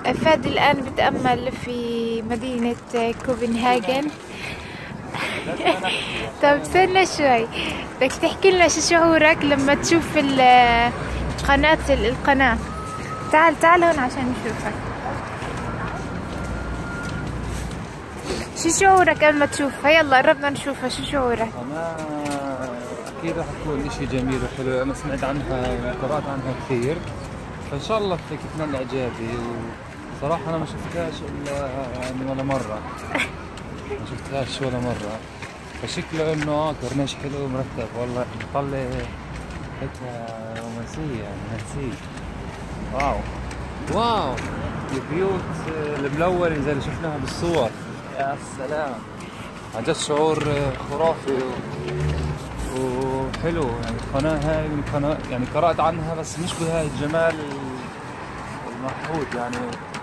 فادي الآن بتأمل في مدينة كوبنهاجن. طب استنى شوي، بدك تحكي لنا شو شعورك لما تشوف القناة. تعال هون عشان نشوفك. شو شعورك قبل ما تشوفها؟ يلا قربنا نشوفها، شو شعورك؟ أنا أكيد راح تكون إشي جميل وحلو، أنا سمعت عنها وقرأت عنها كثير، فإن شاء الله تكون إعجابي. وصراحة أنا ما شفتهاش إلا يعني ولا مرة، ما شفتهاش ولا مرة، فشكله إنه كورنيش حلو ومرتب، والله بطلع هيك رومانسية رومانسية. واو البيوت الملونة زي اللي شفناها بالصور، يا سلام، عن جد شعور خرافي وحلو. يعني القناة هاي من قناة يعني قرأت عنها بس مش بهاي الجمال المعهود يعني.